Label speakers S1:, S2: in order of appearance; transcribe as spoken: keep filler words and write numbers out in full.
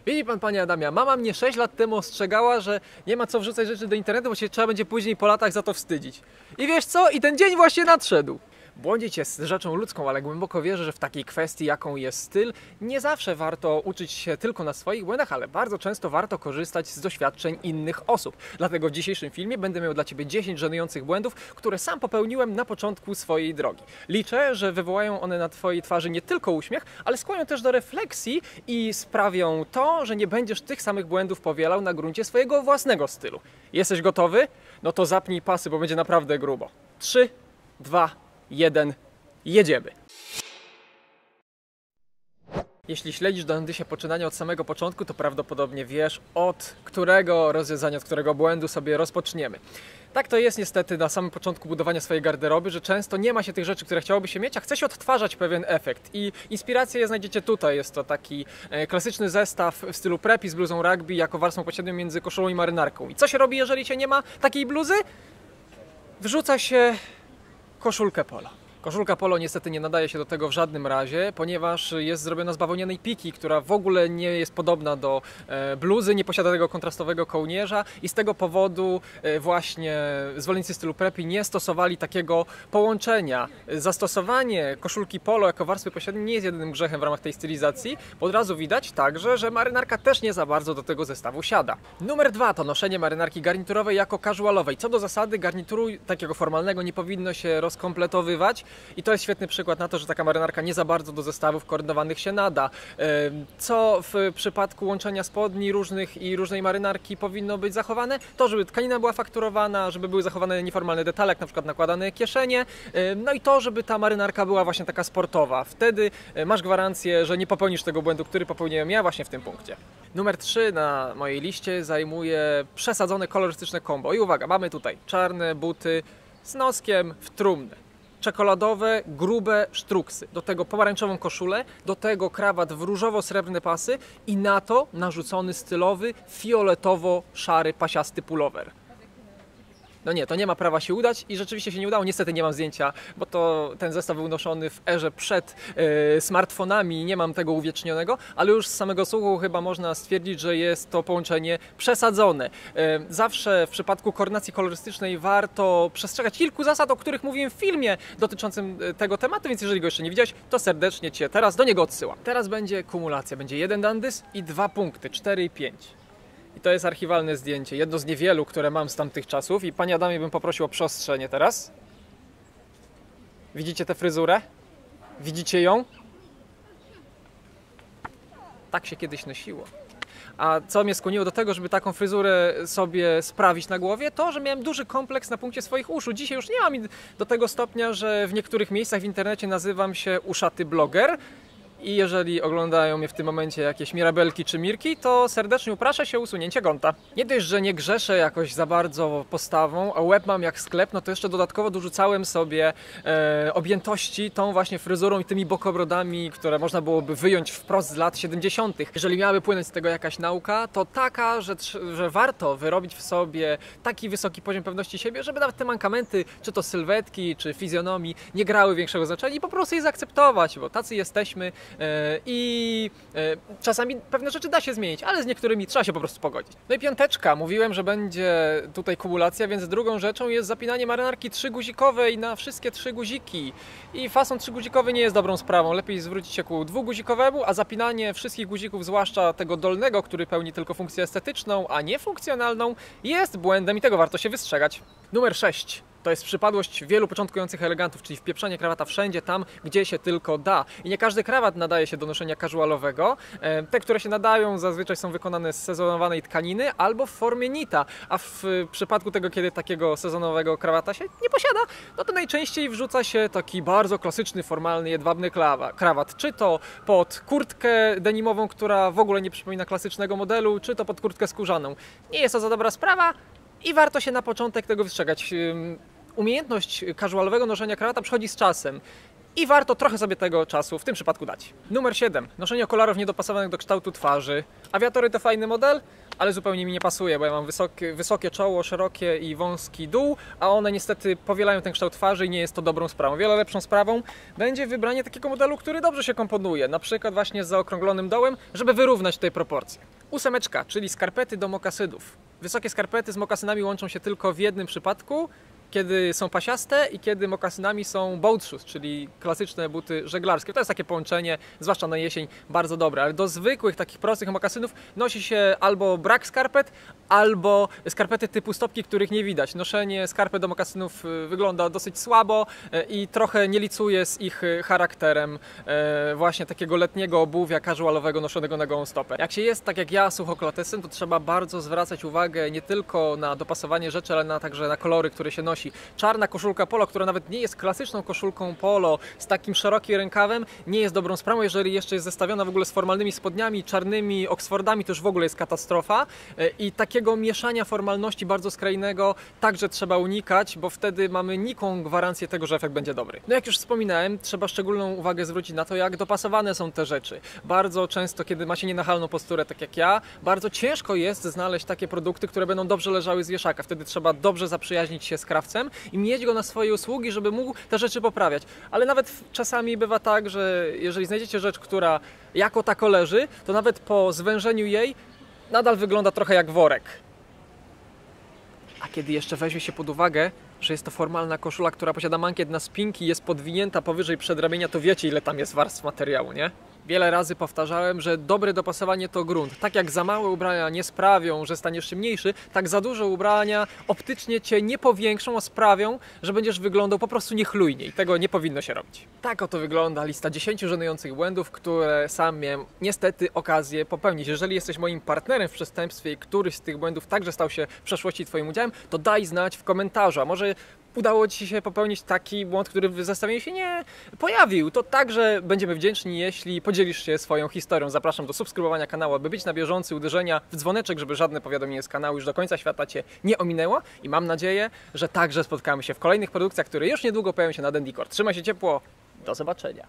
S1: Widzi pan, panie Adamie, mama mnie sześć lat temu ostrzegała, że nie ma co wrzucać rzeczy do internetu, bo się trzeba będzie później po latach za to wstydzić. I wiesz co? I ten dzień właśnie nadszedł. Błądzić jest rzeczą ludzką, ale głęboko wierzę, że w takiej kwestii, jaką jest styl, nie zawsze warto uczyć się tylko na swoich błędach, ale bardzo często warto korzystać z doświadczeń innych osób. Dlatego w dzisiejszym filmie będę miał dla Ciebie dziesięć żenujących błędów, które sam popełniłem na początku swojej drogi. Liczę, że wywołają one na Twojej twarzy nie tylko uśmiech, ale skłonią też do refleksji i sprawią to, że nie będziesz tych samych błędów powielał na gruncie swojego własnego stylu. Jesteś gotowy? No to zapnij pasy, bo będzie naprawdę grubo. trzy, dwa, jeden, jedziemy! Jeśli śledzisz Dandysie poczynania od samego początku, to prawdopodobnie wiesz, od którego rozwiązania, od którego błędu sobie rozpoczniemy. Tak to jest niestety na samym początku budowania swojej garderoby, że często nie ma się tych rzeczy, które chciałoby się mieć, a chce się odtwarzać pewien efekt. I inspirację znajdziecie tutaj. Jest to taki klasyczny zestaw w stylu preppy z bluzą rugby jako warstwą pośrednią między koszulą i marynarką. I co się robi, jeżeli się nie ma takiej bluzy? Wrzuca się koszulkę polo. Koszulka polo niestety nie nadaje się do tego w żadnym razie, ponieważ jest zrobiona z bawełnianej piki, która w ogóle nie jest podobna do bluzy, nie posiada tego kontrastowego kołnierza i z tego powodu właśnie zwolennicy stylu preppy nie stosowali takiego połączenia. Zastosowanie koszulki polo jako warstwy pośredniej nie jest jedynym grzechem w ramach tej stylizacji, bo od razu widać także, że marynarka też nie za bardzo do tego zestawu siada. Numer dwa to noszenie marynarki garniturowej jako casualowej. Co do zasady, garnituru takiego formalnego nie powinno się rozkompletowywać. I to jest świetny przykład na to, że taka marynarka nie za bardzo do zestawów koordynowanych się nada. Co w przypadku łączenia spodni różnych i różnej marynarki powinno być zachowane? To, żeby tkanina była fakturowana, żeby były zachowane nieformalne detale, jak na przykład nakładane kieszenie. No i to, żeby ta marynarka była właśnie taka sportowa. Wtedy masz gwarancję, że nie popełnisz tego błędu, który popełniłem ja właśnie w tym punkcie. Numer trzy na mojej liście zajmuje przesadzone kolorystyczne kombo. I uwaga, mamy tutaj czarne buty z noskiem w trumnę. Czekoladowe, grube sztruksy, do tego pomarańczową koszulę, do tego krawat w różowo-srebrne pasy i na to narzucony stylowy, fioletowo-szary, pasiasty pullover. No nie, to nie ma prawa się udać i rzeczywiście się nie udało. Niestety nie mam zdjęcia, bo to ten zestaw był noszony w erze przed e, smartfonami i nie mam tego uwiecznionego, ale już z samego słuchu chyba można stwierdzić, że jest to połączenie przesadzone. E, zawsze w przypadku koordynacji kolorystycznej warto przestrzegać kilku zasad, o których mówiłem w filmie dotyczącym tego tematu, więc jeżeli go jeszcze nie widziałeś, to serdecznie Cię teraz do niego odsyłam. Teraz będzie kumulacja, będzie jeden dandys i dwa punkty, cztery i pięć. I to jest archiwalne zdjęcie, jedno z niewielu, które mam z tamtych czasów. I panie Adamie bym poprosił o przyostrzenie teraz. Widzicie tę fryzurę? Widzicie ją? Tak się kiedyś nosiło. A co mnie skłoniło do tego, żeby taką fryzurę sobie sprawić na głowie? To, że miałem duży kompleks na punkcie swoich uszu. Dzisiaj już nie mam do tego stopnia, że w niektórych miejscach w internecie nazywam się uszaty bloger. I jeżeli oglądają mnie w tym momencie jakieś mirabelki czy mirki, to serdecznie upraszę się o usunięcie gonta. Nie dość, że nie grzeszę jakoś za bardzo postawą, a łeb mam jak sklep, no to jeszcze dodatkowo dorzucałem sobie e, objętości tą właśnie fryzurą i tymi bokobrodami, które można byłoby wyjąć wprost z lat siedemdziesiątych. Jeżeli miałaby płynąć z tego jakaś nauka, to taka, że, że warto wyrobić w sobie taki wysoki poziom pewności siebie, żeby nawet te mankamenty, czy to sylwetki, czy fizjonomii, nie grały większego znaczenia i po prostu je zaakceptować, bo tacy jesteśmy. I czasami pewne rzeczy da się zmienić, ale z niektórymi trzeba się po prostu pogodzić. No i piąteczka. Mówiłem, że będzie tutaj kumulacja, więc drugą rzeczą jest zapinanie marynarki trzyguzikowej na wszystkie trzy guziki. I fason trzyguzikowy nie jest dobrą sprawą. Lepiej zwrócić się ku dwuguzikowemu, a zapinanie wszystkich guzików, zwłaszcza tego dolnego, który pełni tylko funkcję estetyczną, a nie funkcjonalną, jest błędem i tego warto się wystrzegać. Numer sześć. To jest przypadłość wielu początkujących elegantów, czyli wpieprzanie krawata wszędzie tam, gdzie się tylko da. I nie każdy krawat nadaje się do noszenia casualowego. Te, które się nadają, zazwyczaj są wykonane z sezonowanej tkaniny albo w formie nita. A w przypadku tego, kiedy takiego sezonowego krawata się nie posiada, no to najczęściej wrzuca się taki bardzo klasyczny, formalny, jedwabny krawat. Czy to pod kurtkę denimową, która w ogóle nie przypomina klasycznego modelu, czy to pod kurtkę skórzaną. Nie jest to za dobra sprawa i warto się na początek tego wystrzegać. Umiejętność casualowego noszenia krawata przychodzi z czasem. i warto trochę sobie tego czasu w tym przypadku dać. Numer siedem. Noszenie okularów niedopasowanych do kształtu twarzy. Awiatory to fajny model, ale zupełnie mi nie pasuje, bo ja mam wysokie, wysokie czoło, szerokie i wąski dół, a one niestety powielają ten kształt twarzy i nie jest to dobrą sprawą. O wiele lepszą sprawą będzie wybranie takiego modelu, który dobrze się komponuje, na przykład właśnie z zaokrąglonym dołem, żeby wyrównać tutaj proporcje. Ósemeczka, czyli skarpety do mokasynów. Wysokie skarpety z mokasynami łączą się tylko w jednym przypadku, kiedy są pasiaste i kiedy mokasynami są boat shoes, czyli klasyczne buty żeglarskie. To jest takie połączenie, zwłaszcza na jesień, bardzo dobre, ale do zwykłych, takich prostych mokasynów nosi się albo brak skarpet, albo skarpety typu stopki, których nie widać. Noszenie skarpet do mokasynów wygląda dosyć słabo i trochę nie licuje z ich charakterem właśnie takiego letniego obuwia casualowego noszonego na gołą stopę. Jak się jest, tak jak ja, suchoklatesem, to trzeba bardzo zwracać uwagę nie tylko na dopasowanie rzeczy, ale na, także na kolory, które się nosi. Czarna koszulka polo, która nawet nie jest klasyczną koszulką polo z takim szerokim rękawem, nie jest dobrą sprawą. Jeżeli jeszcze jest zestawiona w ogóle z formalnymi spodniami, czarnymi oksfordami, to już w ogóle jest katastrofa. I takiego mieszania formalności bardzo skrajnego także trzeba unikać, bo wtedy mamy nikłą gwarancję tego, że efekt będzie dobry. No jak już wspominałem, trzeba szczególną uwagę zwrócić na to, jak dopasowane są te rzeczy. Bardzo często, kiedy ma się nienachalną posturę, tak jak ja, bardzo ciężko jest znaleźć takie produkty, które będą dobrze leżały z wieszaka. Wtedy trzeba dobrze zaprzyjaźnić się z krawcem i mieć go na swoje usługi, żeby mógł te rzeczy poprawiać. Ale nawet czasami bywa tak, że jeżeli znajdziecie rzecz, która jako tako leży, to nawet po zwężeniu jej nadal wygląda trochę jak worek. A kiedy jeszcze weźmie się pod uwagę, że jest to formalna koszula, która posiada mankiet na spinki i jest podwinięta powyżej przedramienia, to wiecie, ile tam jest warstw materiału, nie? Wiele razy powtarzałem, że dobre dopasowanie to grunt. Tak jak za małe ubrania nie sprawią, że staniesz się mniejszy, tak za duże ubrania optycznie Cię nie powiększą, a sprawią, że będziesz wyglądał po prostu niechlujnie i tego nie powinno się robić. Tak oto wygląda lista dziesięciu żenujących błędów, które sam miałem niestety okazję popełnić. Jeżeli jesteś moim partnerem w przestępstwie i któryś z tych błędów także stał się w przeszłości Twoim udziałem, to daj znać w komentarzu, a może udało Ci się popełnić taki błąd, który w zestawieniu się nie pojawił, to także będziemy wdzięczni, jeśli podzielisz się swoją historią. Zapraszam do subskrybowania kanału, aby być na bieżąco, uderzenia w dzwoneczek, żeby żadne powiadomienie z kanału już do końca świata Cię nie ominęło i mam nadzieję, że także spotkamy się w kolejnych produkcjach, które już niedługo pojawią się na Dendicore. Trzymaj się ciepło, do zobaczenia.